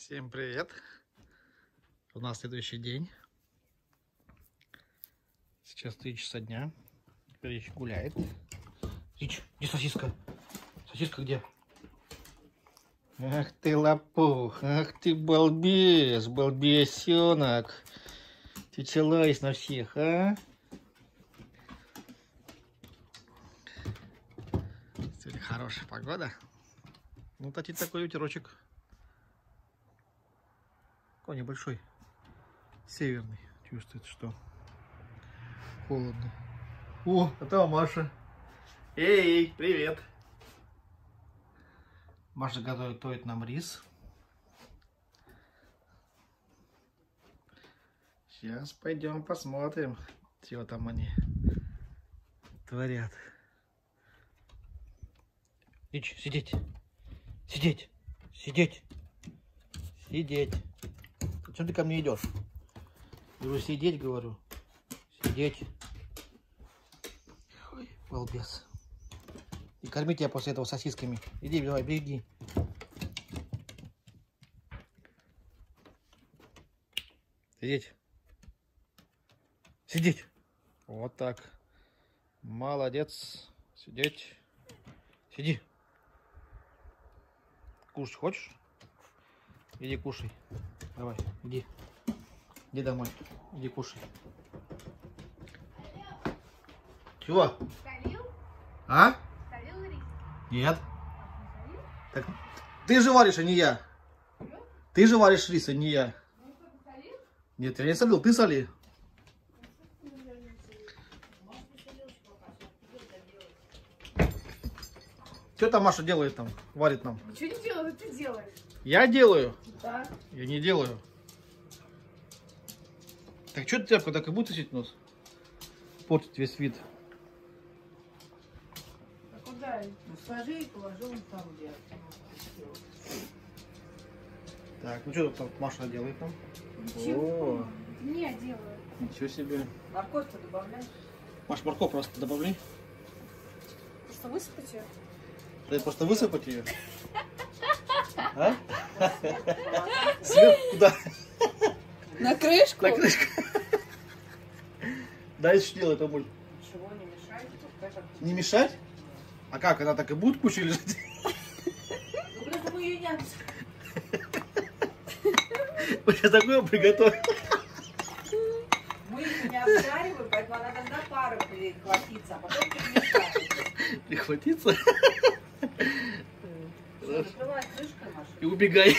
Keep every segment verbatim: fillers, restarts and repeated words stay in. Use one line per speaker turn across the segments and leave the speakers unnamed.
Всем привет! У нас следующий день. Сейчас три часа дня. Рич гуляет. Рич, где сосиска? Сосиска где? Ах ты лопух, ах ты балбес, балбесенок. Ты целуешь на всех, а? Сегодня хорошая погода. Ну, кстати, такой ветерочек. Такой небольшой. Северный. Чувствуется, что холодно. О, это Маша. Эй, привет. Маша готовит, готовит нам рис. Сейчас пойдем посмотрим, чего там они творят. Ич, сидеть. Сидеть. Сидеть. Сидеть. Зачем ты ко мне идешь? Говорю, сидеть, говорю. Сидеть. Ой, балбес. И кормить тебя после этого сосисками. Иди, давай, беги. Сидеть. Сидеть. Вот так. Молодец. Сидеть. Сиди. Кушать хочешь? Иди кушай. Давай, иди. Иди домой. Иди кушай. Чего?
Солил?
А?
Солил рис?
Нет. Так, ты же варишь, а не я. Что? Ты же варишь рис, а не я.
Ну, что, ты солил?
Нет, я не солил, ты соли. Что там Маша делает там? Варит нам?
Ничего не делаю, ты делаешь.
Я делаю.
Да.
Я не делаю. Так что ты тряпку так и будет сидеть нос? Портит весь вид.
А куда? Ну, сложи и положи вон там, где.
Так, ну что там Маша делает там?
Ничего.
О,
Не, делаю.
ничего себе.
Морковь-то добавляешь?
Маш, морковь просто добавляй.
Просто высыпать ее?
Да просто высыпать ее. А? Сверху куда?
На крышку?
На крышку. Дальше делай, это муль.
Ничего не мешай.
Не мешать? А как, она так и будет кучей лежать?
Ну, просто мы ее не...
Вот я такое приготовил.
Мы ее не обжариваем, поэтому она должна пару перехватиться, а потом перемешать.
Прихватиться
Закрывай крышкой, Маша.
и убегай.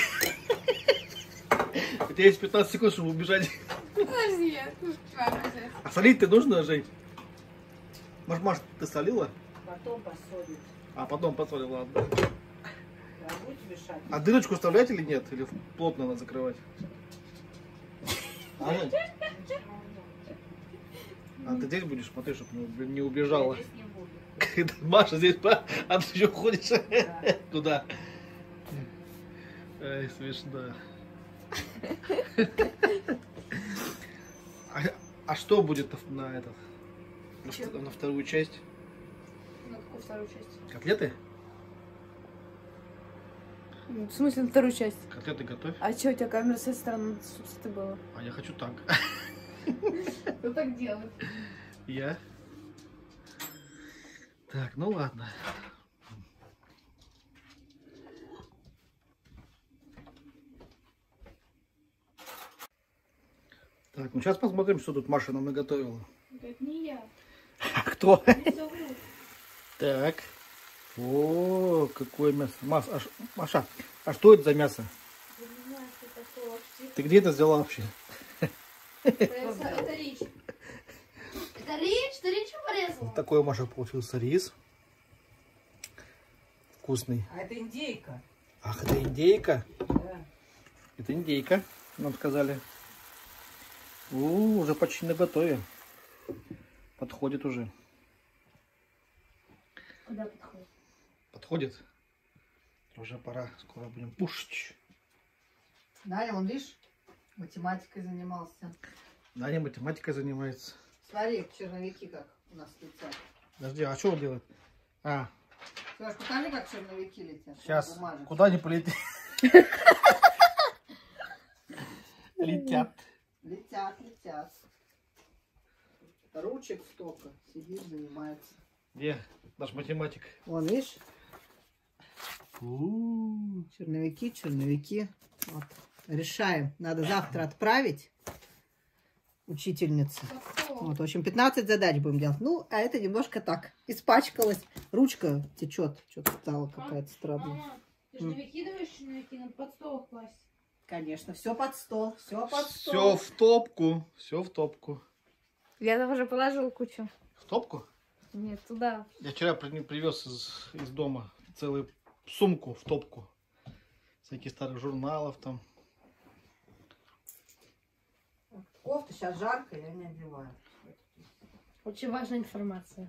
У тебя есть пятнадцать секунд, чтобы убежать.
Подожди, я сейчас.
А солить ты нужно, Жень? Маш, Маш, ты солила?
Потом посолит.
А потом посолил, ладно.
Да, будете мешать?
А дырочку вставлять или нет? Или плотно надо закрывать? А, Жень? А ты здесь будешь, смотри, чтобы не убежала.
Я здесь не буду.
Маша здесь, а ты еще ходишь?
Да.
Куда? Ай, смешно. А, а что будет на этот? На, вт- на вторую часть?
На какую вторую часть?
Котлеты?
В смысле, на вторую часть?
Котлеты готовь.
А что, у тебя камера с этой стороны ты было?
А я хочу так.
Кто так делает?
Я? Так, ну ладно. Так, ну сейчас посмотрим, что тут Маша нам наготовила.
Это не я.
А кто?
Не зовут.
Так. О, какое мясо. Маш, а, ш- Маша, а что это за мясо?
Я не знаю, что такое вообще.
Ты где это взяла вообще?
Это, это речь. Это речь? Ты речь порезала?
Вот такой, Маша, получился рис. Вкусный.
А это индейка.
Ах, это индейка.
Да.
Это индейка, нам сказали. У, уже почти наготове. Подходит уже.
Куда подходит?
Подходит. Уже пора. Скоро будем пушить.
Даня, он, видишь, математикой занимался.
Даня математикой занимается.
Смотри, черновики как у нас летят.
Подожди, а что он делает? А,
Саш, покажи, как черновики летят.
сейчас.
Бумажек.
Куда не полетит? Летят.
Летят, летят. Ручек столько. Сидит, занимается.
Где наш математик?
Вон, видишь?
У-у-у.
Черновики, черновики. Вот. Решаем. Надо завтра отправить учительнице. Вот, в общем, пятнадцать задач будем делать. Ну, а это немножко так. Испачкалась. Ручка течет. Что-то стало какая-то странная.
Мама, ты же не выкидываешь черновики, надо под стол класть.
Конечно, все под стол. Все под
Все
стол.
в топку. Все в топку.
Я там уже положил кучу.
В топку?
Нет, туда.
Я вчера при- привез из, из дома целую сумку в топку. Всяких старых журналов там.
Кофта сейчас жарко, я не одеваю.
Очень важная информация.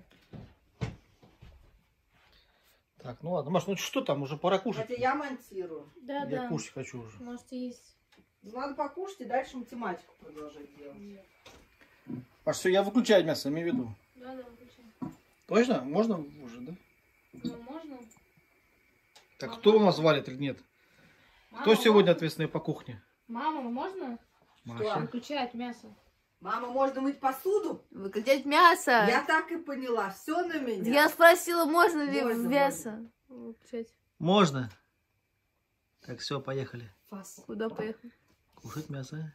Так, ну ладно. Маш, ну что там? Уже пора кушать.
Хотя я монтирую.
Да,
Я
да.
кушать хочу уже.
Можете есть.
Ну, надо покушать и дальше математику продолжать делать.
Маш, все, я выключаю мясо, имею в виду.
Да, да, выключай.
Точно? Можно уже, да?
Ну, можно?
Так,
Мама.
кто у нас варит или нет? Кто
Мама,
сегодня
можно?
ответственный по кухне?
Мама, можно
Маша.
выключать мясо?
Мама, можно мыть посуду?
Выключать мясо?
Я так и поняла. Все на меня.
Я спросила, можно ли
Можно,
мясо выключать.
Можно? Так, все, поехали.
Фас. Куда поехали?
Кушать мясо.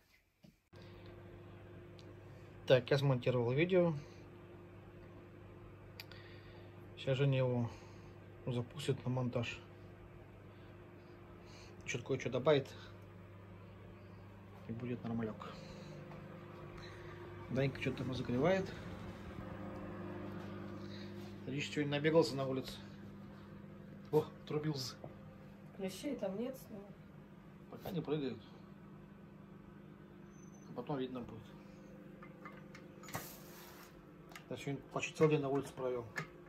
Так, я смонтировал видео. Сейчас Женя его запустит на монтаж. Чуть кое-что добавит. И будет нормалек. Данька что-то там разогревает. Риш сегодня набегался на улице. О, трубился.
Клещей там нет снова.
Пока не прыгают. А потом видно будет. Я сегодня почти целый день на улице провел.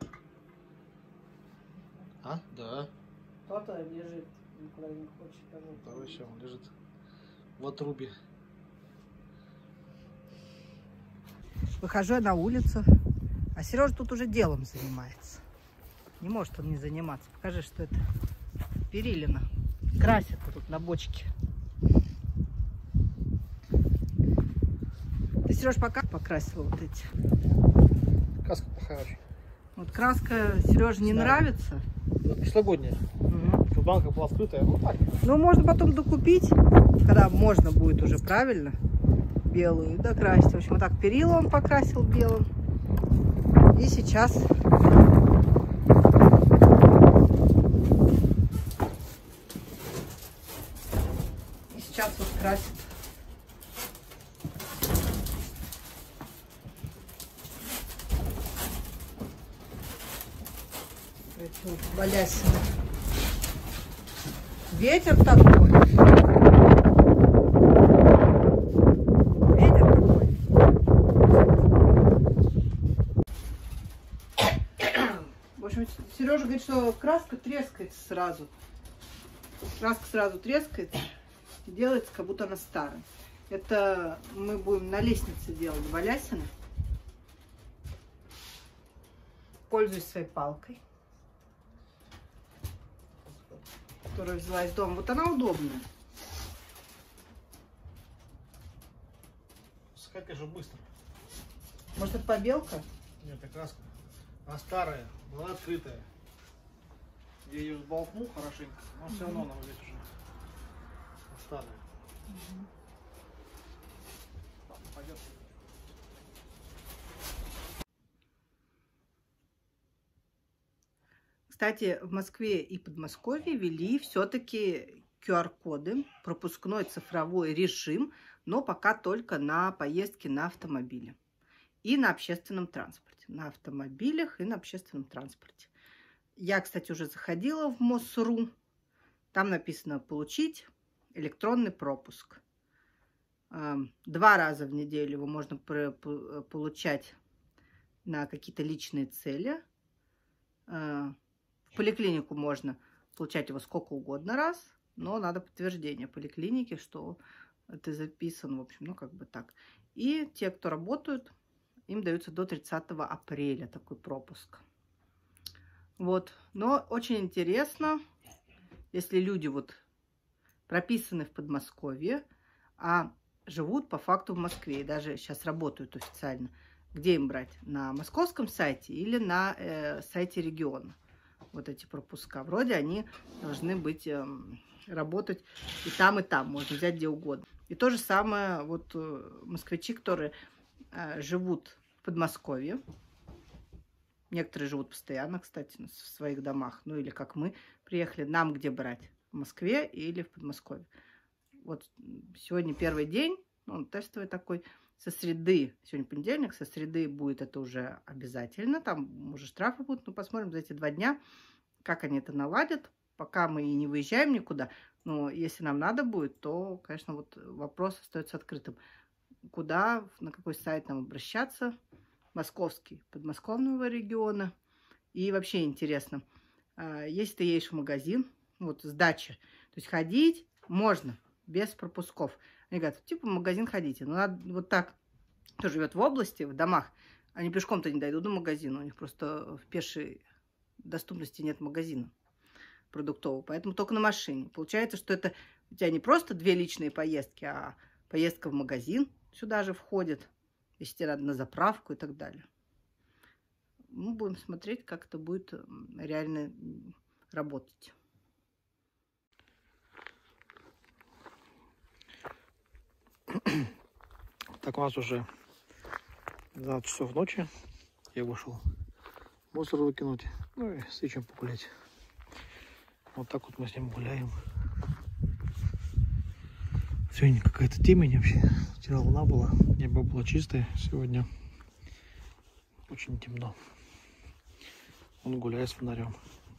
А? Да.
Кто-то лежит, никуда не хочет.
Второй все, он лежит в отрубе.
Выхожу я на улицу, а Сережа тут уже делом занимается. Не может он не заниматься. Покажи, что это. Перилина. Красят тут на бочке. Ты, Сереж, пока покрасила вот эти?
Краска плохая очень.
Вот краска Сереже не
Да.
нравится.
Вот прошлогодняя.
Угу.
Банка была открытая. Ну так.
Ну, можно потом докупить, когда можно будет уже правильно белую, докрасить. В общем, вот так перила он покрасил белым. И сейчас и сейчас вот красит. Эти вот балясины. Ветер такой. Ветер какой. В общем, Сережа говорит, что краска трескается сразу. Краска сразу трескается и делается, как будто она старая. Это мы будем на лестнице делать балясины. Пользуюсь своей палкой, которую взяла из дома. Вот она удобная.
Как же быстро.
Может, это побелка?
Нет, это краска. Она старая, была открытая. Я ее сболтнул хорошенько, но все равно она здесь уже старая. Пойдет.
Кстати, в Москве и Подмосковье ввели все-таки ку ар коды, пропускной цифровой режим, но пока только на поездки на автомобиле и на общественном транспорте. На автомобилях и на общественном транспорте. Я, кстати, уже заходила в МОСРУ. Там написано «Получить электронный пропуск». Два раза в неделю его можно получать на какие-то личные цели. В поликлинику можно получать его сколько угодно раз, но надо подтверждение поликлиники, что ты записан, в общем, ну как бы так. И те, кто работают, им дается до тридцатого апреля такой пропуск. Вот, но очень интересно, если люди вот прописаны в Подмосковье, а живут по факту в Москве и даже сейчас работают официально. Где им брать? На московском сайте или на э, сайте региона? Вот эти пропуска. Вроде они должны быть, э, работать и там, и там. Можно взять где угодно. И то же самое вот э, москвичи, которые э, живут в Подмосковье. Некоторые живут постоянно, кстати, в своих домах. Ну или как мы приехали. Нам где брать? В Москве или в Подмосковье? Вот сегодня первый день. Он тестовый такой. Со среды, сегодня понедельник, со среды будет это уже обязательно. Там уже штрафы будут. Но посмотрим за эти два дня, как они это наладят. Пока мы и не выезжаем никуда. Но если нам надо будет, то, конечно, вот вопрос остается открытым. Куда, на какой сайт нам обращаться? Московский, подмосковного региона. И вообще интересно, если ты едешь в магазин, вот сдача, то есть ходить можно без пропусков. Они говорят, типа в магазин ходите. Но надо вот так, кто живет в области, в домах, они пешком-то не дойдут до магазина. У них просто в пешей доступности нет магазина продуктового. Поэтому только на машине. Получается, что это у тебя не просто две личные поездки, а поездка в магазин сюда же входит. Если тебе надо на заправку и так далее. Мы будем смотреть, как это будет реально работать.
Так, у нас уже двенадцать часов ночи. Я вышел мусор выкинуть, ну и с Ичем погулять. Вот так вот мы с ним гуляем. Сегодня какая-то темень вообще. Вчера луна была, небо было чистое. Сегодня очень темно. Он гуляет с фонарем.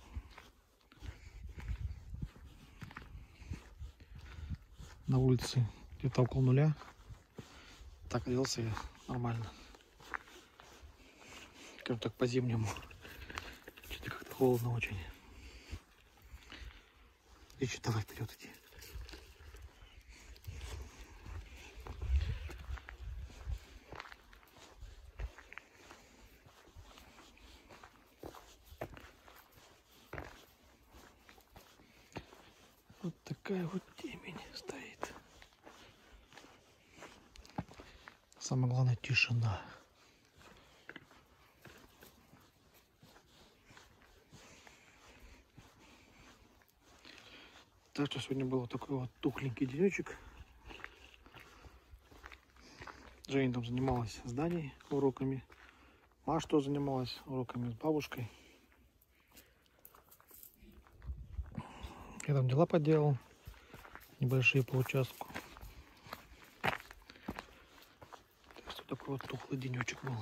На улице где-то около нуля. Так оделся я нормально. Скажем так, по-зимнему. Что-то как-то холодно очень. И что, давай вперед иди. Вот такая вот темень стоит. Самое главное — тишина. Так что сегодня был вот такой вот тухленький денечек. Женя там занималась зданием, уроками. Маша тоже занималась уроками с бабушкой. Я там дела поделал, небольшие по участку. Так что такой вот тухлый денечек был.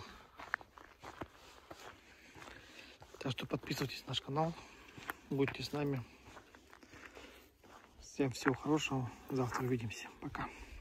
Так что подписывайтесь на наш канал, будьте с нами. Всем всего хорошего, завтра увидимся, пока.